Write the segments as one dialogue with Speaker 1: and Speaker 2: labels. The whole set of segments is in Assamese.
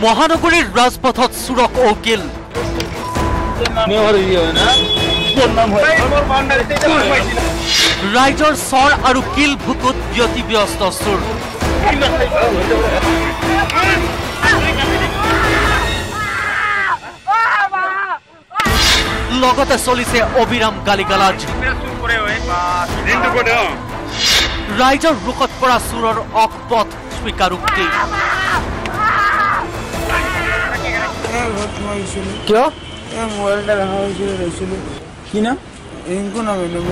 Speaker 1: মহানগৰীৰ ৰাজপথত চুৰক ঔকিল ৰাইজৰ চৰ আৰু কিল ভুকুত ব্যতিব্যস্ত চুৰ লগতে চলিছে অবিৰাম গালিগালাজ ৰাইজৰ ৰোকত পৰা চুৰৰ অকপথ স্বীকাৰোক্তি
Speaker 2: কিয় মোবাইলটা রাখা হয়েছিল রয়েছিল কি না রিঙ্কু নামে নেব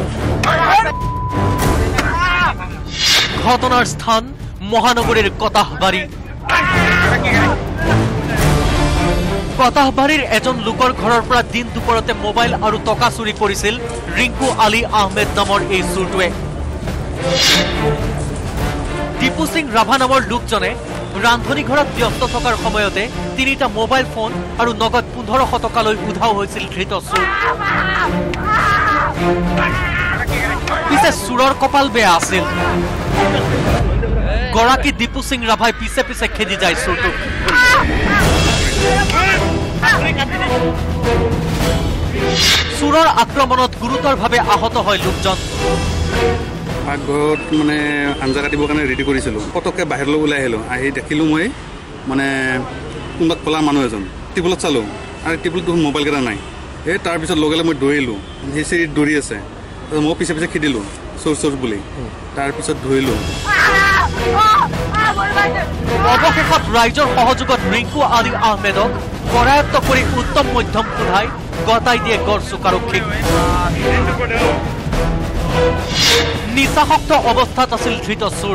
Speaker 1: ঘটনাৰ স্থান মহানগৰীৰ কতাহবাৰীৰ এজন লোকৰ ঘৰৰ পৰা দিন দুপৰতে মোবাইল আৰু টকা চুৰি কৰিছিল ৰিংকু আলী আহমেদ নামৰ এই চুৰটোৱে দীপু সিং ৰাভা নামৰ লোকজনে ৰান্ধনী ঘৰত ব্যস্ত থকাৰ সময়তে তিনিটা মোবাইল ফোন আৰু নগদ 1500 টকালৈ উধাও হৈছিল ধৃত চুৰ পিছে চুৰৰ কপাল বেয়া আছিল গৰাকী দীপু সিং ৰাভাই পিছে পিছে খেদি যায় চুৰটো চুৰৰ আক্ৰমণত গুৰুতৰভাৱে আহত হয় লোকজন
Speaker 3: আগত মানে আঞ্জা কাটিবৰ কাৰণে ৰেডি কৰিছিলোঁ পটককৈ বাহিৰলৈ ওলাই আহিলোঁ আহি দেখিলোঁ মই মানে কোনোবা ক'লা মানুহ এজন টেবুলত চালোঁ আৰু টেবুলত দেখোন মোবাইল কেইটা নাই এই তাৰপিছত লগে লগে মই দৌৰিলোঁ সেই চিৰিত দৌৰি আছে মই পিছে পিছে খেদিলোঁ চোৰ বুলি তাৰপিছত ধৰিলোঁ
Speaker 1: অৱশেষত ৰাইজৰ সহযোগত ৰিংকু আলী আহমেদক কৰায়ত্ব কৰি উত্তম মধ্যম কোঠাই গতাই দিয়ে গড় চোকাৰক্ষীক নিচাসক্ত অৱস্থাত আছিল ধৃত চুৰ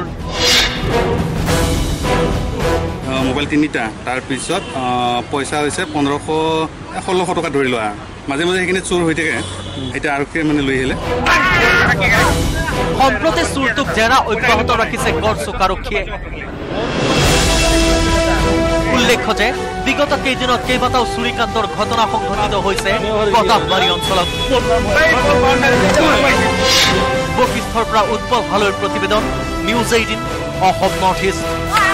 Speaker 3: মোবাইল তিনিটা তাৰপিছত পইচা হৈছে 1500-1600 টকা ধৰি লোৱা মাজে মাজে সেইখিনি চুৰ হৈ থাকে এতিয়া আৰক্ষীয়ে মানে লৈ আহিলে
Speaker 1: সম্প্ৰতি চুৰটোক জেৰা অব্যাহত ৰাখিছে গড় চোকাৰক্ষীয়ে উল্লেখ্য যে বিগত কেইদিনত কেইবাটাও চুৰিকাণ্ডৰ ঘটনা সংঘটিত হৈছে কতাহবাৰী অঞ্চলত বশিষ্ঠৰ পৰা উৎপল ভালৈৰ প্ৰতিবেদন নিউজ 18 অসম নৰ্থ ইষ্ট